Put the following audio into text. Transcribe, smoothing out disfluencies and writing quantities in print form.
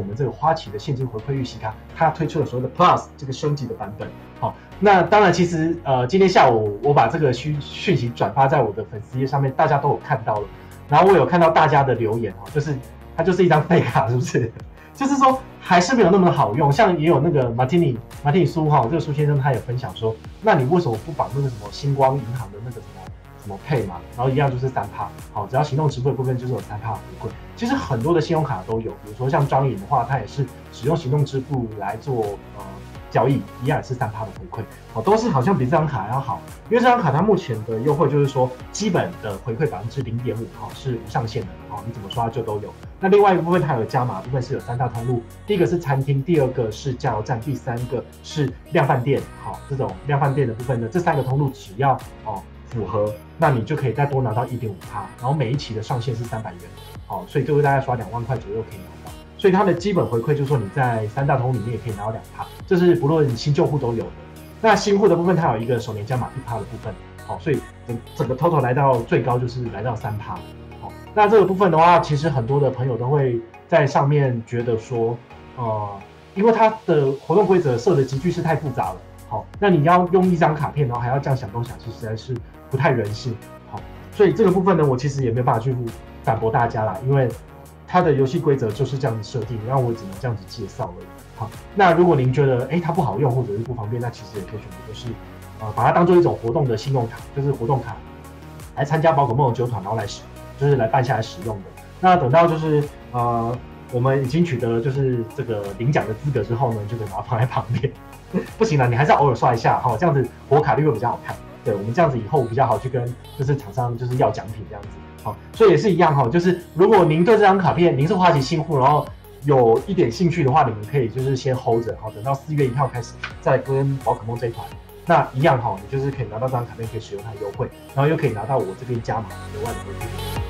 们这个花旗的现金回馈预期卡，它推出了所谓的 Plus 这个升级的版本。好，那当然，其实今天下午我把这个讯息转发在我的粉丝页上面，大家都有看到了。然后我有看到大家的留言哦，就是它就是一张废卡，是不是？就是说还是没有那么的好用。像也有那个马蒂尼苏哈，这个苏先生他也分享说，那你为什么不绑那个什么星光银行的那个什么配嘛？然后一样就是3%，好，只要行动支付的部分就是有3%回馈。其实很多的信用卡都有，比如说像张颖的话，它也是使用行动支付来做交易，一样也是3%的回馈，哦，都是好像比这张卡还要好。因为这张卡它目前的优惠就是说，基本的回馈0.5%，是无上限的，哦，你怎么刷就都有。那另外一个部分它有加码部分是有3大通路，第一个是餐厅，第二个是加油站，第三个是量贩店，好，这种量贩店的部分呢，这3个通路只要符合，那你就可以再多拿到1.5%，然后每一期的上限是300元，好，所以就会大概刷2万块左右可以拿到。所以它的基本回馈就是说你在3大通里面也可以拿到2%，这是不论新旧户都有的。那新户的部分它有一个首年加码1%的部分，好，所以整个 total 来到最高就是来到3%。好，那这个部分的话，其实很多的朋友都会在上面觉得说，因为它的活动规则设的集聚是太复杂了，好，那你要用一张卡片，然后还要这样想东想西，实在是不太人性，好，所以这个部分呢，我其实也没有办法去反驳大家啦，因为它的游戏规则就是这样子设定，然后我只能这样子介绍而已。好，那如果您觉得它不好用或者是不方便，那其实也可以选择就是把它当做一种活动的信用卡，就是活动卡来参加宝可梦的揪团，然后就是来办下来使用的。那等到就是我们已经取得了就是这个领奖的资格之后呢，就可以把它放在旁边。不行了，你还是要偶尔刷一下哈，这样子活卡率会比较好看。对，我们这样子以后比较好去跟就是厂商就是要奖品这样子。好，所以也是一样哈，就是如果您对这张卡片您是花旗新户，然后有一点兴趣的话，你们可以就是先 hold 着，好，等到4月1号开始再跟宝可梦这一团，那一样哈，你就是可以拿到这张卡片，可以使用它的优惠，然后又可以拿到我这边加码额外的回馈。